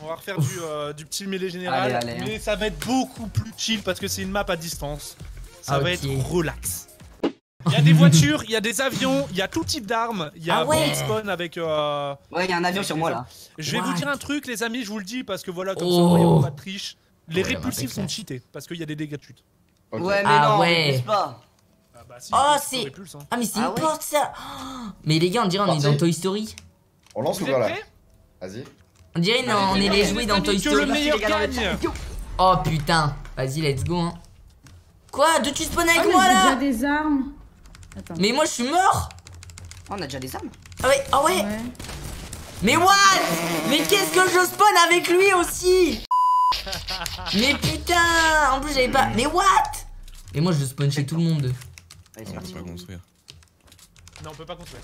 On va refaire du petit mêlée général. Allez, mais ça va être beaucoup plus chill parce que c'est une map à distance. Ça va être relax. Il y a des voitures, il y a des avions, il y a tout type d'armes. Il y a beaucoup de spawn avec. Ouais, il y a un avion sur moi là. Je vais vous dire un truc, les amis, je vous le dis parce que voilà, comme ça, il n'y a pas de triche. Les répulsifs sont cheatés parce qu'il y a des dégâts de chute. Ouais, mais non, on pas. Ah bah si, c'est. Ah, mais c'est une porte ça. Mais les gars, on dirait on est dans Toy Story. On lance ou pas là? Vas-y. On dirait on est les jouets dans Toy Story. Que le meilleur gagne. Oh putain. Vas-y, let's go. Hein. Quoi? Deux tu spawn avec moi là? J'ai déjà des armes. Attends. Mais moi je suis mort. Oh, on a déjà des armes. Ah ouais. Mais what? Mais qu'est-ce que je spawn avec lui aussi? Mais putain. En plus j'avais pas. Mais what? Et moi je spawn chez tout le monde. Allez, c'est parti. On peut pas construire. Non, on peut pas construire.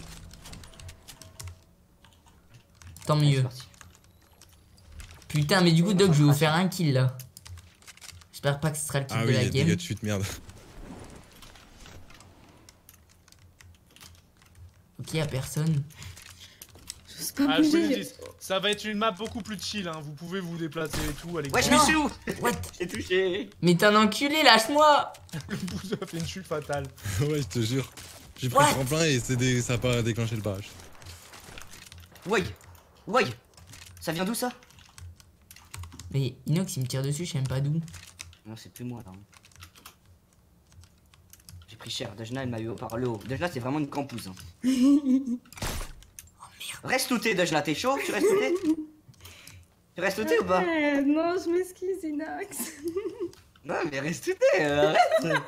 Tant mieux. Putain, mais du coup Doc je vais vous faire un kill là. J'espère pas que ce sera le kill de la game. Dégâts de chute, merde. Ok, y'a personne. Ah, je vous le dis, ça va être une map beaucoup plus chill, hein. Vous pouvez vous déplacer et tout. Allez, ouais, je suis où? What? J'ai touché. Mais t'es un enculé, lâche-moi. Le bouseux a fait une chute fatale. Ouais, je te jure. J'ai pris le tremplin et ça a pas déclenché le barrage. Ouais. Ça vient d'où ça? Mais Inox il me tire dessus, je sais même pas d'où. Non, c'est plus moi là. J'ai pris cher. Dajna elle m'a eu par le haut. Dajna c'est vraiment une campouse. Hein. Oh merde. Reste looté Dajna, t'es chaud? Tu restes looté? Tu restes looté ou pas? Non, je m'excuse Inox. Non mais reste looté, arrête.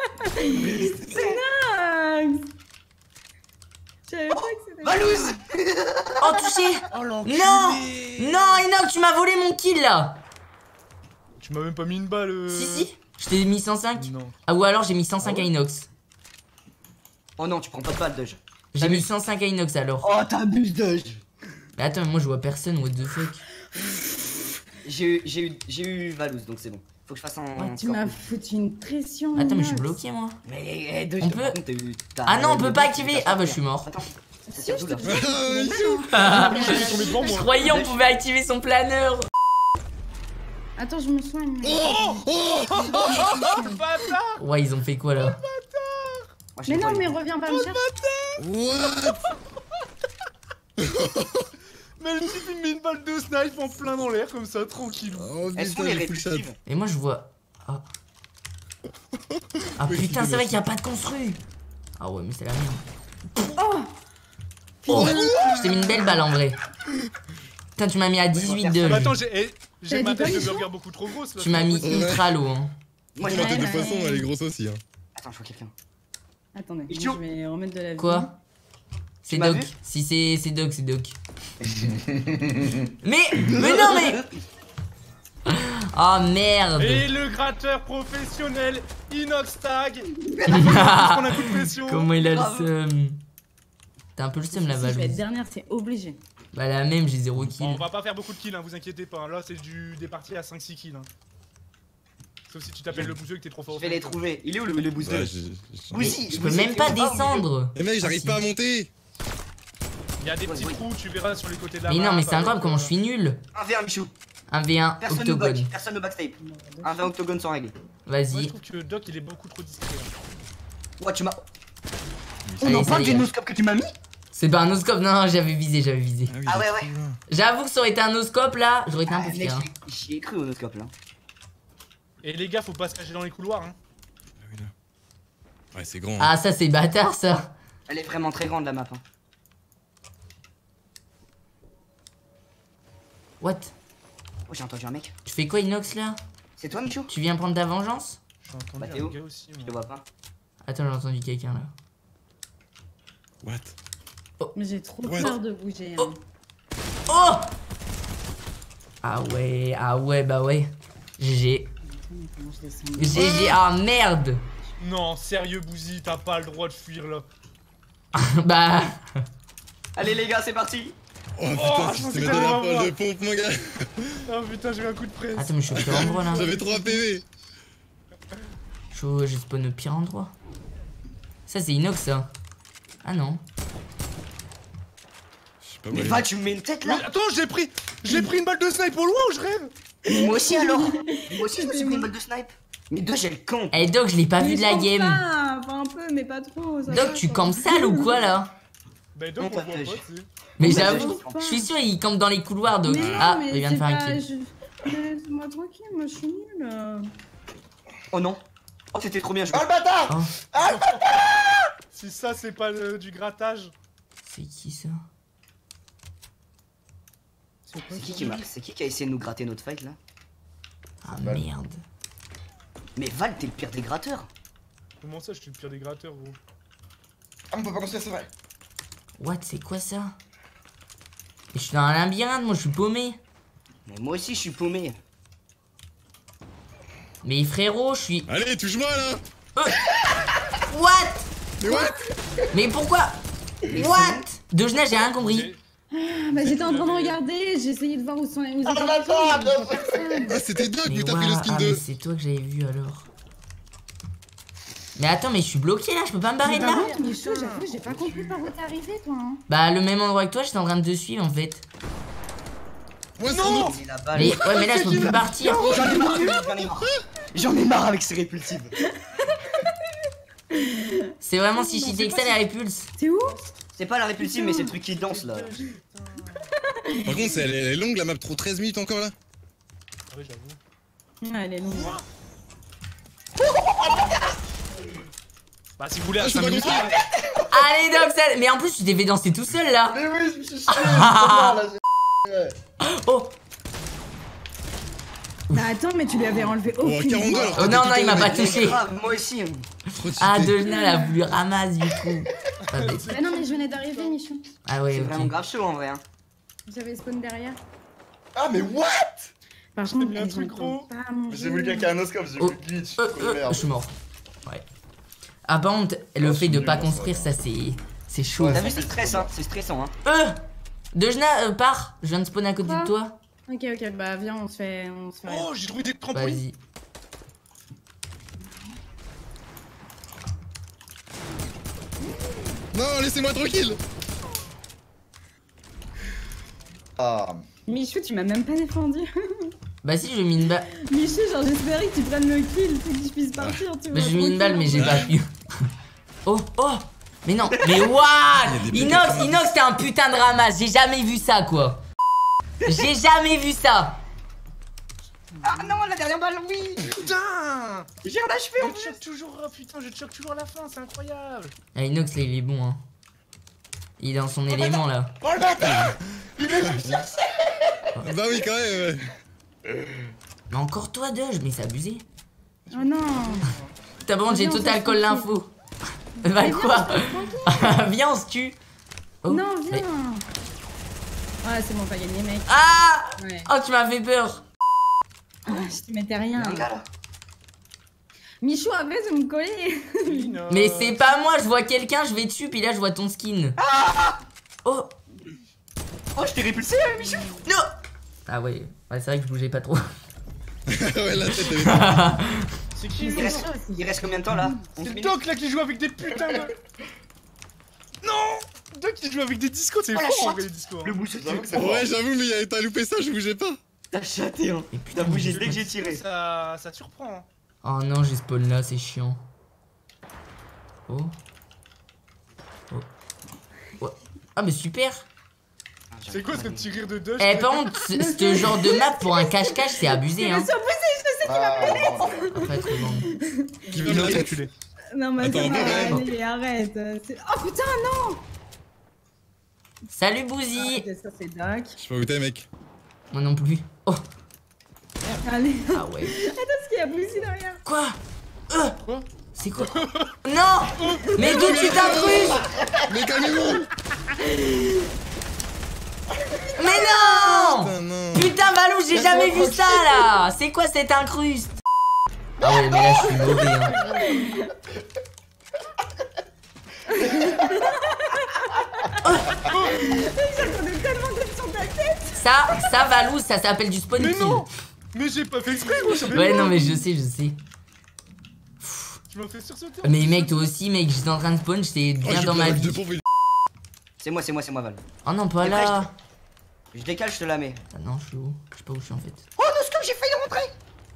Inox. Je savais pas que c'était... Valouz. Oh touché. Oh l'enculé. Non Inox, tu m'as volé mon kill là. Tu m'as même pas mis une balle. Si. Je t'ai mis 105. Non. Ah ou alors j'ai mis 105 à Inox. Oh non, tu prends pas de balle Daj. J'ai mis 105 à Inox alors. Oh t'abuses Daj. Mais attends, moi je vois personne, what the fuck. J'ai eu Valouz donc c'est bon. Faut que je fasse un... Oh, tu m'as foutu une pression. Attends, mais je suis Inox. bloqué moi. Mais Daj, on peut... contre, Ah non, on peut pas activer. Ah bah je suis mort. Attends. Si, je te Je croyais on pouvait activer son planeur. Attends, je me soigne. Bâtard. Ouais, ils ont fait quoi là? Mais non, mais reviens pas me chercher. Mais le type il met une balle de snipe en plein dans l'air comme ça, tranquille. Oh Elles sont putain, les j'ai full shot. répulsives. Et moi je vois... Ah putain, c'est vrai qu'il y a pas de construit. Ah ouais, mais c'est la merde. Oh, je t'ai mis une belle balle en vrai. Putain, tu m'as mis à 18 de... Attends, j'ai ma tête de burger beaucoup trop grosse là. Tu m'as mis ultra low hein. Moi, La tête de poisson, elle est grosse aussi. Hein. Attends, je vois quelqu'un. Attendez, Et je vais remettre de la vie. Quoi? C'est m'as Doc. vu Si c'est Doc, c'est Doc. mais non mais... Oh merde. Et le gratteur professionnel Inox Tag. On a un coup de pression. Comment il a le seum. T'as un peu le seum la Si je vais être Valouz. dernière, c'est obligé. Bah la même, j'ai 0 kill. Bon, on va pas faire beaucoup de kills, hein, vous inquiétez pas. Là, c'est des parties à 5-6 kills. Hein. Sauf si tu t'appelles le bouseux et que t'es trop fort. Je vais les trouver. Il est où le bouseux? Ouais, Bouzy, Je peux même pas descendre. Eh mec, j'arrive pas à monter. Il y a des petits trous, tu verras sur les côtés de la Mais map. non, mais c'est incroyable comment je suis nul. 1v1 Michou. 1v1 octogone. Personne ne backstape. 1v1 octogone sans règle. Moi, je Vas-y. trouve que Doc il est beaucoup trop discret. Hein. Ouais, tu m'as. Allez, On en ça parle y est. du noscope que tu m'as mis? C'est pas un noscope, non, j'avais visé. Oui, Ah ouais, j'ai ouais. tout, là. J'avoue que ça aurait été un noscope là, j'aurais été un peu Mec, fier. Hein. j'y ai cru au noscope là. Et les gars, faut pas se cacher dans les couloirs. Hein. Ah oui, là. Ouais, c'est grand. Ah, ça c'est bâtard ça. Elle est vraiment très grande la map. Hein. What? Oh, j'ai entendu un mec. Tu fais quoi Inox là? C'est toi, Michou? Tu viens prendre ta vengeance? J'ai entendu Bah, t'es un où? gars aussi. Je te Moi. vois pas. Attends, j'ai entendu quelqu'un là. What? Mais j'ai trop Ouais. peur de bouger. Oh. Hein. Oh! Ah ouais, bah ouais. GG. Comment je descends? GG, ah merde! Non, sérieux, Bouzy, t'as pas le droit de fuir là. Bah. Allez, les gars, c'est parti! Oh putain, je je pensais te que mettais t'allais la m'avoir. balle de pompe, mon gars. Oh putain, j'ai eu un coup de presse. Attends, mais je suis au pire endroit là. J'avais 3 PV. Je spawn au pire endroit. Ça c'est Inox ça. Ah non. Je sais pas où Mais aller. va, tu me mets une tête Mais là! attends, j'ai pris. J'ai pris une balle de snipe au loin ou je rêve? Moi aussi alors. Moi aussi je me suis pris une balle de snipe. Mais Doc j'ai le camp. Eh Doc, je l'ai pas vu de la game. Enfin un peu, mais pas trop. Doc, tu campes sale ou quoi là? Bah donc on voit pas, tu sais. Mais j'avoue, je suis sûr il campe dans les couloirs Doc. Ah, il vient de faire un kill. Laisse-moi tranquille, moi je suis nulle. Oh non. Oh c'était trop bien joué. Oh le bâtard! Si ça c'est pas du grattage. C'est qui ça? C'est qui qui a essayé de nous gratter notre fight là? Ah merde. Mais Val t'es le pire des gratteurs. Comment ça je suis le pire des gratteurs gros? Ah on peut pas construire c'est vrai. What, c'est quoi ça? Je suis dans un labyrinthe, moi je suis paumé. Mais moi aussi je suis paumé. Mais frérot, je suis... Allez, touche-moi là. What? Mais what? Mais pourquoi? What? Dojna, j'ai rien compris. Bah j'étais en train de regarder, j'ai essayé de voir où sont les Ah bâtard! Ah, c'était Doc, Mais mais t'as pris le skin mais de. c'est toi que j'avais vu alors. Mais attends, mais je suis bloqué là, je peux pas me barrer de là. Mais chaud, j'avoue, j'ai pas compris par où t'es arrivé toi. Hein. Bah, le même endroit que toi, j'étais en train de te suivre en fait. Moi, sans doute. Mais la balle. Mais ouais, mais là, je peux plus partir. J'en ai marre, j'en ai marre. J'en ai marre avec ces répulsives. C'est vraiment si cheaté que ça les répulses. C'est où? C'est pas la répulsive mais c'est le truc qui danse là. Par contre, elle est longue la map, trop 13 minutes encore là. Ah oui j'avoue. Ah, elle est longue. Bah si vous voulez à Ah, 5 c'est pas minutes. compris. Allez, Doc, ça... Mais en plus, tu t'es fait danser tout seul là. Mais oui je me suis chié, c'est pas là. Oh, Bah attends, mais tu lui avais enlevé Oh, aucune 42 vie. alors. oh non, non, il m'a pas touché. Grave, moi aussi. Trop cheaté. Ah, Dojna, elle a voulu ramasse du coup. Pas bête. Bah non, mais je venais d'arriver, Michou. Ah ouais, C'est vraiment ok. grave chaud en vrai. Hein. J'avais spawn derrière. Ah mais what? Par contre, bien un elles truc ont gros. pas mangé. J'ai voulu quelqu'un un oscope, j'ai Oh. voulu glitch. Je Merde. suis mort. Ouais. Ah, par contre, le fait de pas construire, ça c'est chaud. T'as vu c'est stressant, hein. C'est stressant hein. Dojna, pars. Je viens de spawn à côté Quoi de toi. Ok, ok, bah viens, on se fait. Oh j'ai trouvé des trampolines. Vas-y. Non, laissez-moi tranquille. Ah. Michou, tu m'as même pas défendu. Bah si, je mis une balle. Michou, genre j'espérais que tu prennes le kill, c'est que je puisse partir, tu vois. Bah, j'ai mis une balle, mais j'ai Ouais. pas pu. Oh, oh. Mais non, mais what? Il y a des Inox, bêtes. Inox, t'es un putain de ramasse. J'ai jamais vu ça, quoi. J'ai jamais vu ça. Ah non la dernière balle oui. Putain. J'ai un HP en Je plus. choque toujours, oh putain je choque toujours à la fin, c'est incroyable. Ah, Inox, là, il est bon, hein. Il est dans son élément, là. Oh le bâtard! Bah oui, quand même. Mais encore toi, Doj, mais c'est abusé. Oh non. T'as bon, j'ai Viens, on total s'en call fout. l'info. Bah Mais quoi? viens, Viens, on se tue. Oh, Non, mais- viens. Ouais, c'est bon, pas gagné, mec. Ah! Ouais. Oh, tu m'as fait peur. Ah, je te mettais rien. Un gars là. Michou, après, tu me coller. Mais c'est pas moi, je vois quelqu'un, je vais dessus, puis là, je vois ton skin. Oh! Oh je t'ai répulsé Michou. Non! Ah ouais, ouais c'est vrai que je bougeais pas trop. Ouais, la tête elle C'est qui Il reste combien de temps là? C'est Doc là qui joue avec des putains de... Non. Doc qui joue avec des discos, c'est Oh, la fort en chatte. vrai les discos. Le bouche J'avoue que c'est est. fort. Ouais, j'avoue, mais t'as loupé ça, je bougeais pas. T'as chaté hein. Et putain, T'as bougé mais dès que j'ai tiré. Ça te surprend. Hein. Oh non, j'ai spawn là, c'est chiant. Oh. Oh. Ouais. Ah, mais super! C'est quoi ce petit rire de Doc? Eh, par contre, ce genre de map pour un cache-cache, c'est abusé, hein. Ah, Après, trop long. Qui veut me la tête? enculé. Non, mais Attends, ça va, on va allez, arrête. Oh putain, non. Salut, Bouzy! Ok, ça, c'est Doc. Je sais pas où t'es, mec. Moi non plus. Oh! Allez. Ah ouais. Attends, ce qu'il y a Bouzy derrière. Quoi? Quoi? C'est quoi? Non! Mais d'où tu t'incrustes? Mais calmez-vous. Mais non! Putain, non. Putain, Valou, j'ai jamais vu ça là! C'est quoi cette incruste? Ah ouais, mais là je suis mauvais, hein. J'attendais tellement d'être sur ta tête. Ça, Valou, ça s'appelle du spawn Mais kill. non. Mais j'ai pas fait exprès moi, je savais Ouais, pas. non, mais je sais, je sais. Tu m'as fait sursauter. Mais mec, toi aussi, mec, j'étais en train de spawn, j'étais Oh, bien j'ai dans pris ma la vie. de pompe, il- C'est moi Val. Oh non, pas Et là. Je décale, je te la mets. Ah non, je suis où? Je sais pas où je suis en fait. Oh, Noscope, j'ai failli rentrer.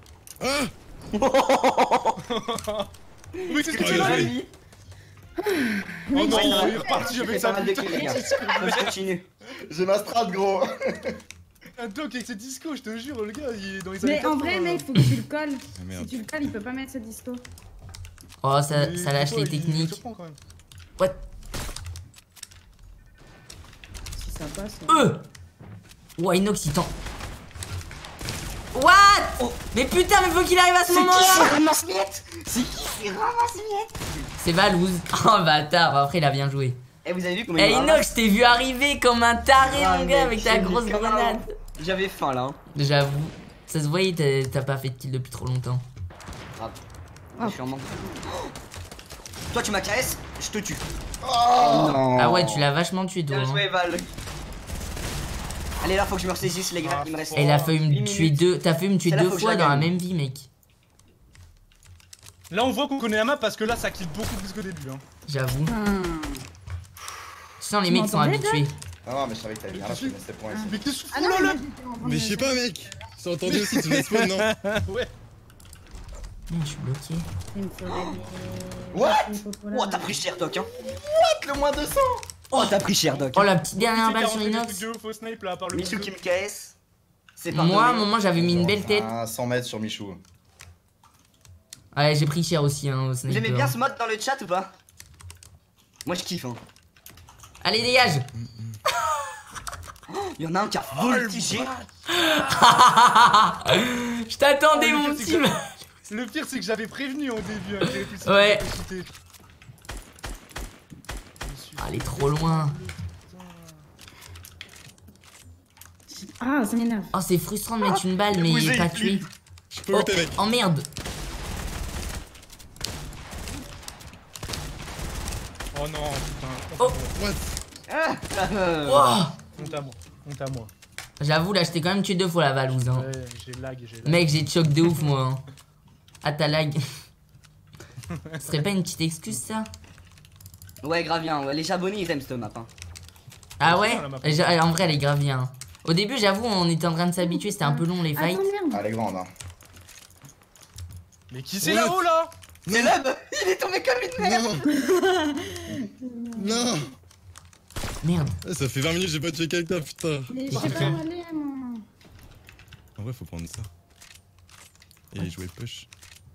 Ah Mais qu'est-ce que Oh, tu il a fais fait. lui? Oh non, il est reparti avec sa mal de putain kills, les gars. Je continue. J'ai ma strat, gros. Un doc avec ses discos, je te jure, le gars, il est dans les Mais en vrai, mec, faut que tu le colles. Ah, merde. Si tu le colles, il peut pas mettre ce disco. Oh, ça lâche les techniques. What? Si ça passe. Oh, Inox, il tend. What? Mais putain, mais faut qu'il arrive à ce moment-là. Ramasse-miettes. C'est qui fait ramasse-miettes? C'est Valouz. Oh, bâtard. Après, il a bien joué. Eh, vous avez vu comment il Eh, me Inox, ramasse? je t'ai vu arriver comme un taré, Ah, mon gars, mec, avec ta j'ai grosse mis comme un- grenade. J'avais faim là. Hein. J'avoue. Ça se voyait, t'as pas fait de kill depuis trop longtemps. Grave. Je suis en manque. Toi, tu m'accaresses, je te tue. Oh non. Ah ouais, tu l'as vachement tué, toi. Bien hein. joué, Val. Allez, là, faut que je me ressaisisse, les gars. Il me reste. Et il a failli me 8 tuer minutes. deux. T'as failli me tuer Celle-là, deux faut que je fois la dans la gagne. même vie, mec. Là, on voit qu'on connaît la map parce que là, ça kill beaucoup plus qu'au début. Hein. J'avoue. Sinon, les Tu mecs sont m'entendais, habitués. Non, mais je savais que t'allais bien lâcher, mais c'était pour essayer. Mais qu'est-ce que tu Ah fous non, là, mais là? moi, j'étais en train Mais de- je sais pas, mec. J'ai entendu aussi, tu me spawn, non? Ouais. Je suis bloqué. Il me faudrait des- What? des popos là. Oh, t'as pris cher, Doc. Hein. Le moins 200. Oh, t'as pris cher, Doc. Oh, la petite dernière Qui c'est qui a balle sur rentré des Inox. trucs de ouf au snipe là, à part le Michou couteau qui me KS. C'est Moi, à un moment, j'avais mis une belle tête. Ah, 100 mètres sur Michou. Ouais, j'ai pris cher aussi, hein, au Vous aimez sniper. bien ce mode dans le chat ou pas? Moi, je kiffe. Hein. Allez, dégage. Il y en a un qui a voltigé. Je t'attendais, Oh, le mon pire, petit. Le pire, c'est que j'avais prévenu au début. Hein, qu'il y avait plus de Ouais. capacité. Ah, elle est trop loin. Ah, ça m'énerve. Oh, c'est frustrant de mettre une balle, mais Bousez, pas il tué. Je peux où Oh, t'es, mec? oh merde. Oh non, putain. Oh. What? Ah, Oh. Honte à moi. Honte à moi. J'avoue, là, je t'ai quand même tué deux fois la Valouz. Hein. Ouais, j'ai lag, j'ai lag. Mec, j'ai choc de ouf, moi. Hein. Ah, t'as lag. Ce serait pas une petite excuse, ça? Ouais, grave bien. Ouais, les abonnés, ils aiment cette map. Hein. Ah ouais? la map. En vrai, elle est grave bien. Au début, j'avoue, on était en train de s'habituer, c'était un peu long les fights. Attends, merde. Ah, elle est grande, hein. Mais qui c'est What? là-haut là? C'est l'homme. Il est tombé comme une merde. Non! Non! Merde. Eh, ça fait 20 minutes que j'ai pas tué quelqu'un, putain. Mais je sais pas où aller, moi. En vrai, faut prendre ça. Et jouer push.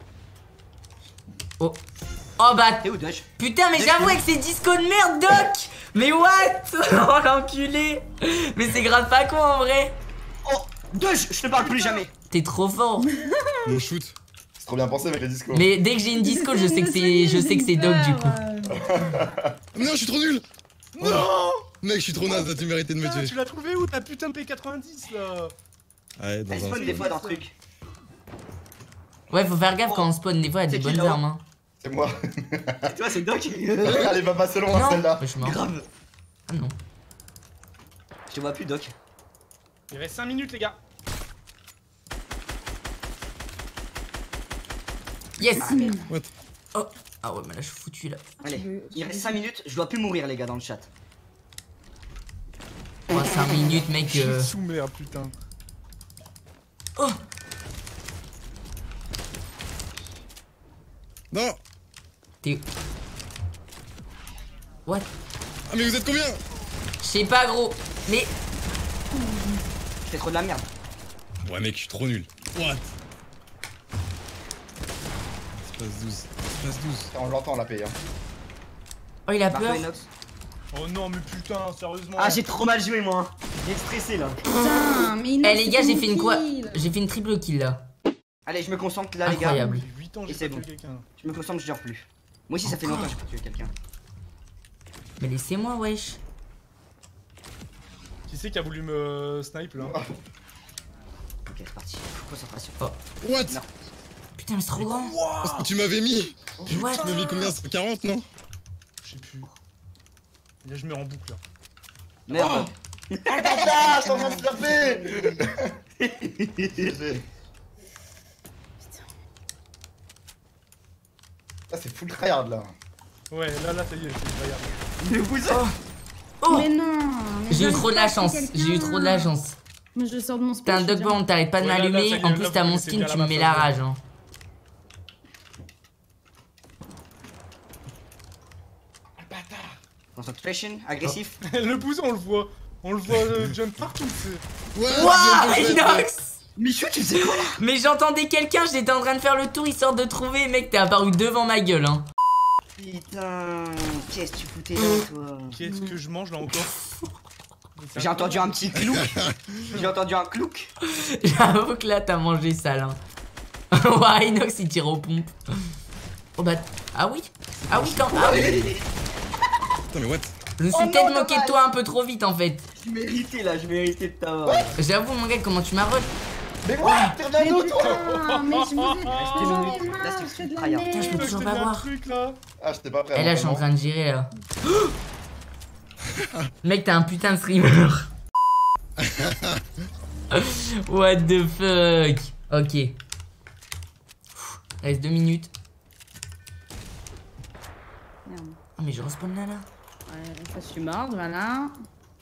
Oh. Oh bah. T'es où, Dodge? Putain, mais j'avoue, avec ces discos de merde, Doc! Mais what? Oh l'enculé! Mais c'est grave pas con en vrai! Oh, Dodge, je te parle plus jamais. T'es trop fort! Mon shoot. C'est trop bien pensé avec les discours. Mais dès que j'ai une disco, je sais que c'est Doc du coup. Non, je suis trop nul! Non! Mec, je suis trop naze, là, tu méritais de me Putain, tuer. tu l'as trouvé où ta putain de P90 là? Ouais, dans Elle un spawn des fois dans le truc. Ouais, faut faire gaffe quand on spawn, des fois, il y a des C'est qui, bonnes là-haut armes. Hein. C'est moi. Et toi, c'est Doc. Elle est pas passée loin, Non! celle-là. Ouais, je suis mort. Grave. Ah non. Je te vois plus, Doc. Il reste 5 minutes, les gars. Yes! What? Oh! Ah ouais, mais là, je suis foutu là. Allez, il reste 5 minutes. Je dois plus mourir, les gars, dans le chat. Oh, 5 minutes, mec. Je suis sous merde, putain. Oh! Non! T'es. What? Ah, mais vous êtes combien? Je sais pas, gros. Mais. Je fais trop de la merde. Ouais, mec, je suis trop nul. What? Espace 12. Espace 12. On l'entend la paye, hein. Oh, il a Marco peur. Inox. Oh non, mais putain, sérieusement. Ah, j'ai trop mal joué, moi. J'ai stressé, là. Putain, mais Eh les gars, j'ai fait une quoi? J'ai fait une triple kill là. Allez, je me concentre là, les Incroyable. gars. J'ai 8 ans, Et j'ai c'est pas bon. tué quelqu'un. Je me concentre, je dors plus. Moi aussi, ça fait longtemps que j'ai pas tué quelqu'un. Mais laissez-moi, wesh. Qui c'est qui a voulu me snipe là? Ok, c'est parti. Concentration. What? Non. Putain, mais c'est trop grand. Tu m'avais mis? Mais what? Tu m'as mis combien? 140, non? Je sais plus. Là, je mets en boucle là. Merde. Ah, je t'en train de se taper. Ah, c'est full tryhard là. Ouais, là, ça y est, c'est incroyable. Le bousin. Oh! Mais non. Mais J'ai eu trop de la chance. J'ai eu trop de la chance. Mais je sors de mon spawn. T'as un dog bomb, t'arrêtes pas de m'allumer. En plus, t'as mon skin, tu me mets la rage. Hein. Concentration, agressif. Le bouson, on le voit. On le voit jump partout, c'est. Wouah, Inox! Michou, tu sais quoi là? Mais j'entendais quelqu'un, j'étais en train de faire le tour, histoire de trouver. Mec, t'es apparu devant ma gueule, hein. Putain, qu'est-ce que tu foutais là, toi? Qu'est-ce que je mange là encore? J'ai entendu un petit clouc. J'ai entendu un clouc. J'avoue que là, t'as mangé sale, hein. Ouah, Inox, il tire aux pompes. Oh bah. Ah oui? Ah oui, quand. Ah oui! Attends, mais what? Je me suis peut-être moqué de toi un peu trop vite en fait. Je méritais là, je méritais de t'avoir. J'avoue, mon gars, comment tu m'as rush? Mais moi, Fernando, toi! Mais je vous ai Reste 2 minutes, là c'est fait le de la tryhard. Putain, je peux toujours pas voir. Ah, j'étais pas prêt. Et là, je suis en train de gérer là. Mec, t'es un putain de streamer. What the fuck? Ok. Reste 2 minutes. Merde. Oh, mais je respawn là. Ouais, ça, je suis morte, voilà.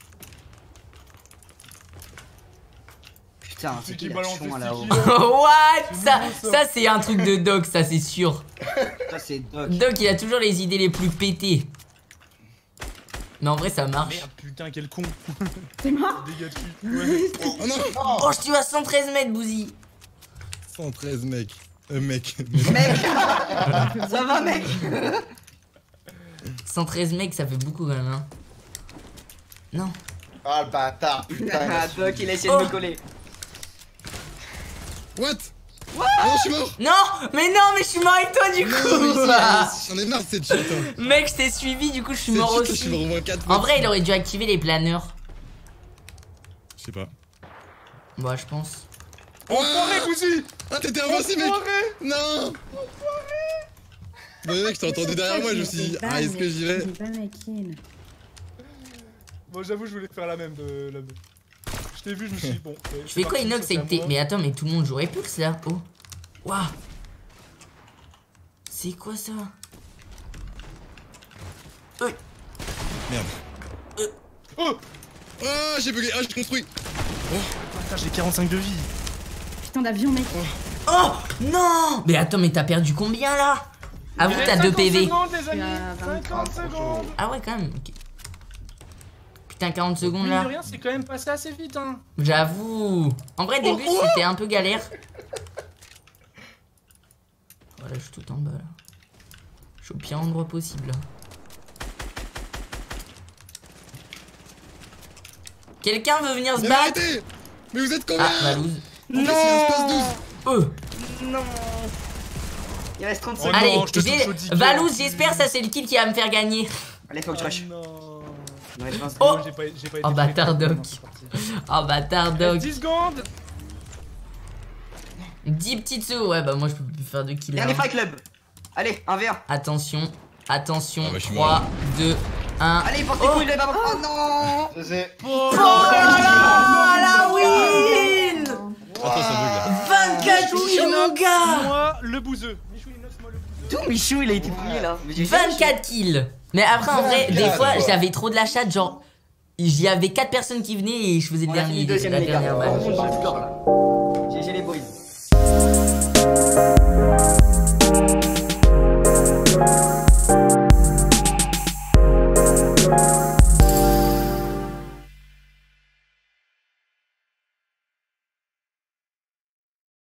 Putain, c'est qui qui la balance chon des là-haut? stickies, What? Ça, bon, ça. c'est un truc de Doc, ça c'est sûr. Ça c'est Doc. Doc, il a toujours les idées les plus pétées. Mais en vrai, ça marche. Merde, putain, quel con. T'es mort? Dégâts dessus. Ouais. Oh non! Oh, je tue à 113 mètres, Bouzy. 113 mec. Mec. Mec! Ça va, mec? 113 mecs, ça fait beaucoup quand même, hein. Non. Ah, le bâtard, putain. Ah, Doc, il a essayé de me coller. What? Non, je suis mort! Non, mais je suis mort avec toi du Non, coup. mais j'en ai marre de cette shit, hein. Mec, je t'ai suivi, du coup, je suis Cette mort shit, je suis mort aussi. au moins 4 En vrai, il aurait dû activer les planeurs. Je sais pas. Bah, je pense. Enfoiré, Bouzy! Ah, t'étais invincible, mec! Non! Mais mec, je t'ai entendu derrière moi, je me suis dit, ah, est-ce que j'y vais? J'ai pas ma kill. Bon, j'avoue, je voulais faire la même de la. Je t'ai vu, je me suis dit, bon. Je fais quoi, Inox, avec tes. Mais attends, mais tout le monde jouerait Pulse là. Oh. Waouh. C'est quoi ça? Merde. Oh! Ah, j'ai bugué, ah, j'ai construit! Putain, j'ai 45 de vie. Putain d'avion, mec. Oh non. Mais attends, mais t'as perdu combien là? Avoue, Il t'as reste 2 50 PV. secondes, les amis. Il y a 50 secondes. Ah ouais, quand même. Ok. Putain, 40 secondes Mine là. de rien, c'est quand même passé assez vite, hein. J'avoue. En vrai, début, c'était un peu galère. Voilà, je suis tout en bas là. Je suis au pire endroit possible. Quelqu'un veut venir se Mais battre? arrêtez! Mais vous êtes combien? Ah, Valouz. En fait, c'est un space 12! Non! Il reste 30 Oh secondes. non, Allez, je te touche au 10. Valouz, j'espère ça c'est le kill qui va me faire gagner. Allez, faut que tu rushes. Non. Il reste 20 Oh. secondes. J'ai pas été Oh, bâtard, prêt. Doc. Non, c'est parti. Oh bâtard dog. 10 secondes. 10 petites secondes. Ouais, bah moi je peux plus faire de kill là. Dernier fight club. Allez, 1v1. Attention, attention. Ah bah, je suis 3, 2, 1. Allez, porte tes couilles, les babas. Oh non! Oh là la win! Attends, ça bug là. 24 kills mon gars! Moi, le bouseux. Michou, Inox, moi, le bouseux. Tout Michou, il a été premier là. Mais j'ai 24 kills. Mais après en vrai, des fois j'avais trop de la chatte, genre il y avait 4 personnes qui venaient et je faisais le On a dernier fini deuxième, la les gars. dernière Oh, match. je score là.